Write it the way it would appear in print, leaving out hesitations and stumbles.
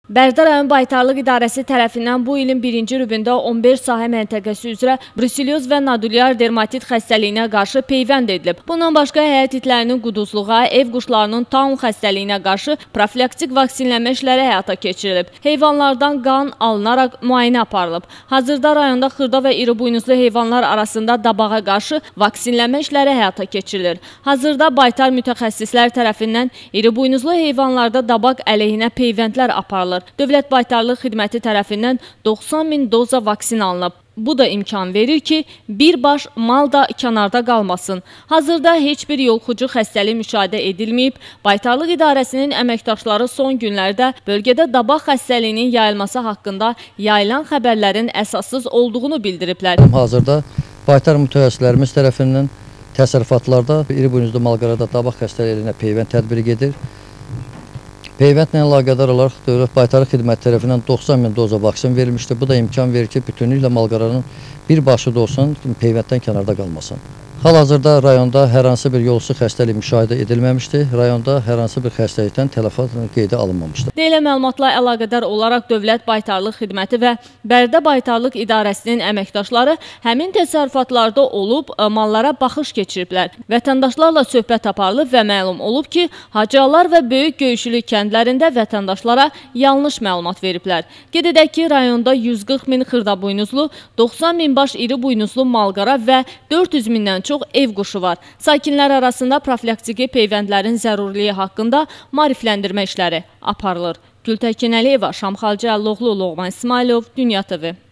Bərdə rayon Baytarlıq İdarəsi tərəfindən bu ilin birinci rübündə 15 sahə məntəqəsi üzrə bruselyoz və nodulyar dermatit xəstəliyinə qarşı peyvənd edilib. Bundan başqa həyət itlərinin quduzluğa, ev quşlarının taun xəstəliyinə qarşı profilaktik vaksinləmə işləri həyata keçirilib. Heyvanlardan qan alınaraq müayinə aparılıb. Hazırda rayonda xırda və iri buynuzlu heyvanlar arasında dabağa qarşı vaksinləmə işləri həyata keçirilir. Hazırda Baytar mütəxəssislər tərəfindən iri buynuzlu heyvanlarda dabaq əleyhinə peyvəndlər aparılır. Dövlət Baytarlıq Xidməti tərəfindən 90.000 doza vaksin alınıb. Bu da imkan verir ki, birbaş mal da kənarda qalmasın. Hazırda heç bir yolxucu xəstəlik müşahidə edilməyib. Baytarlıq İdarəsinin əməkdaşları son günlərdə bölgədə dabaq xəstəliyinin yayılması haqqında yayılan xəbərlərin əsassız olduğunu bildiriblər. Hazırda Baytar mütəxəssislərimiz tərəfindən təsərrüfatlarda iri buynuzlu malqarada dabaq xəstəliyinə peyvənd tədbiri gedir. Peyvəndlə əlaqədar olaraq Dövlət Baytarlıq Xidməti tərəfindən 90.000 doza vaksin verilmişdir. Bu da imkan verir ki, bütünlüklə malqaranın birbaşlı da olsun, peyvənddən kənarda qalmasın. Hal-hazırda rayonda hər hansı bir yolsuz xəstəlik müşahidə edilməmişdir. Rayonda hər hansı bir xəstəlikdən tələfat qeydə alınmamışdır. Deyilən məlumatla əlaqədar olaraq Dövlət Baytarlıq Xidməti və Bərdə Baytarlıq İdarəsinin əməkdaşları həmin təsərrüfatlarda olub, mallara baxış keçiriblər. Vətəndaşlarla söhbət aparılıb və məlum olub ki, Hacılar və Böyük Göyüşlü kəndlərində vətəndaşlara yanlış məlumat veriblər. Qeyd edək ki, rayonda 140.000 xırda buynuzlu, 90.000 baş iri buynuzlu malqara və 400.000-dən çox ev quşu var. Sakinlər arasında profilaktiki peyvəndlərin zəruriliyi haqqında maarifləndirmə işləri aparılır. Gültəkin Əliyeva, Şamxalcı Əlloğlu, Loğman İsmailov, Dünya TV.